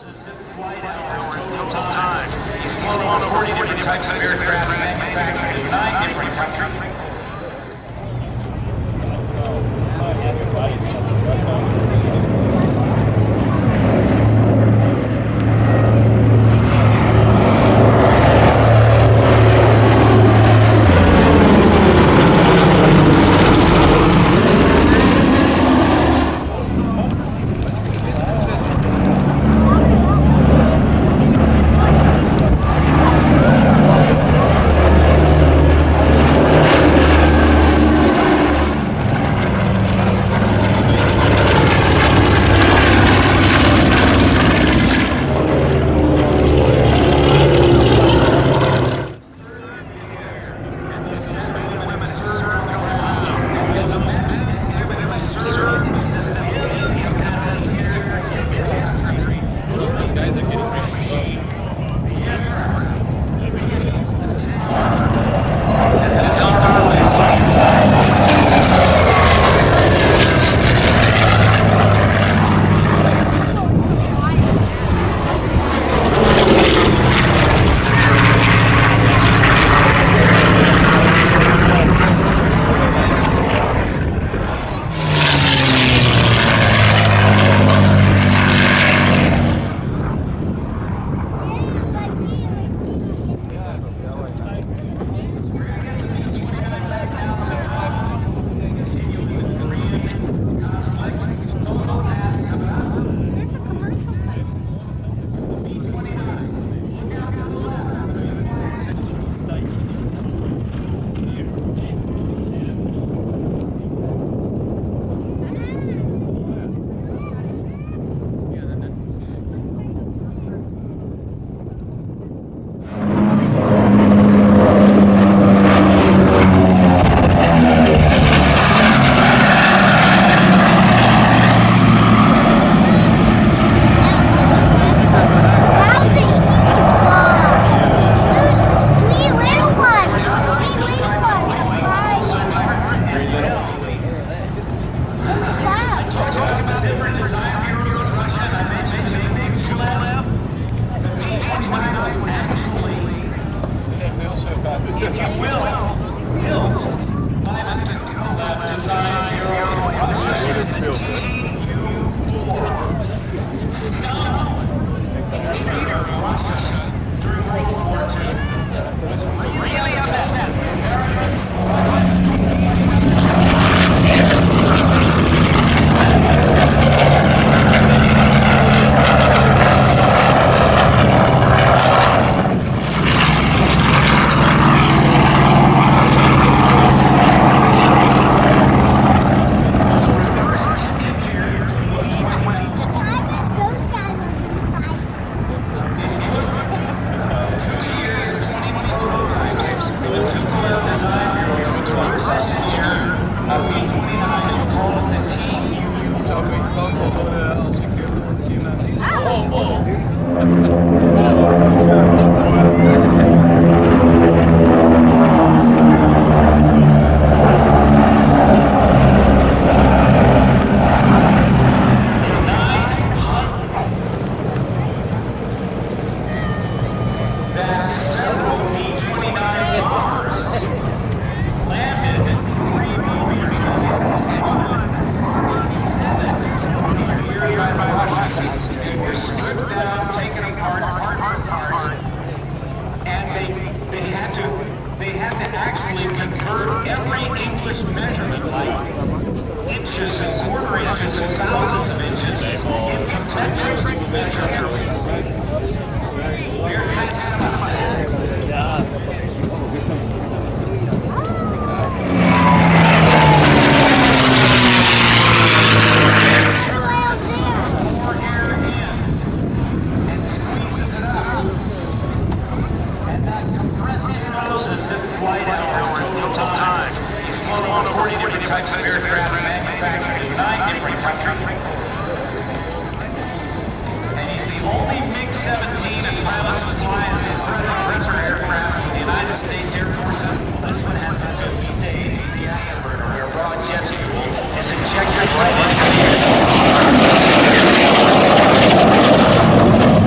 Flight hours total time. He's flown on 40 different types of aircraft manufactured in 9 different countries. If you will, built by the Tukolab Design Bureau in Russia is the TU-4 Stunts. Leader of Russia during World War II was really upset. Actually convert every English measurement, like inches and quarter inches and thousands of inches, into metric measurements. Your hats off. Flight hours total time. He's flown on 40 different types of aircraft manufactured in 9 different countries. And he's the only MiG-17 and pilot to fly an Predator aircraft with the United States Air Force. This one has a 50-stage PANTOMIME burner where raw jet fuel is injected right into the engine.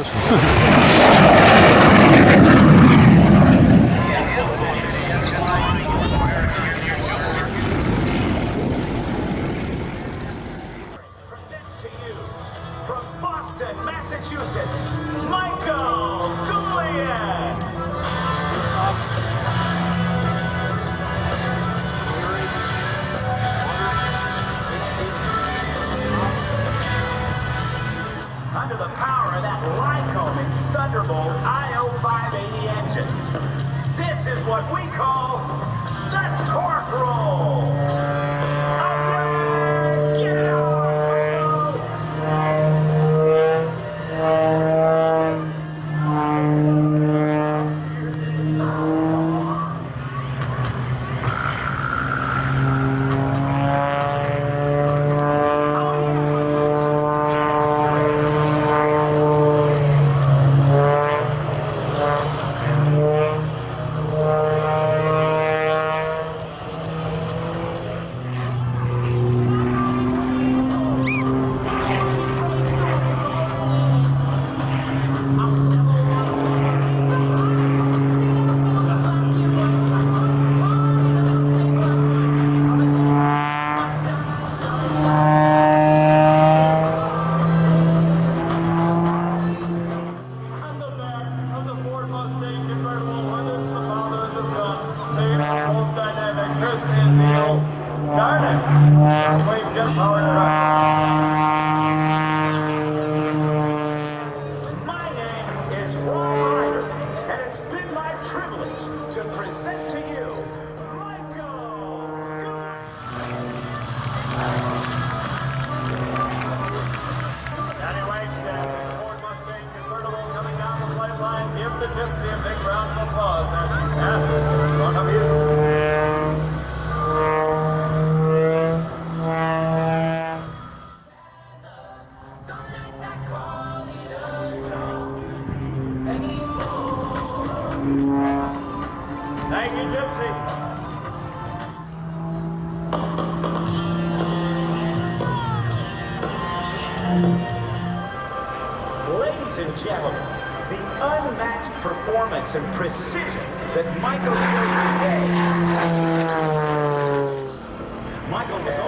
From Boston, Massachusetts, Mike Goulian. Under the power of that Lycoming Thunderbolt IO580 engine, this is what we call the torque roll. Get it on! Thank you, Gypsy. Ladies and gentlemen, the unmatched performance and precision that Michael showed today. Michael was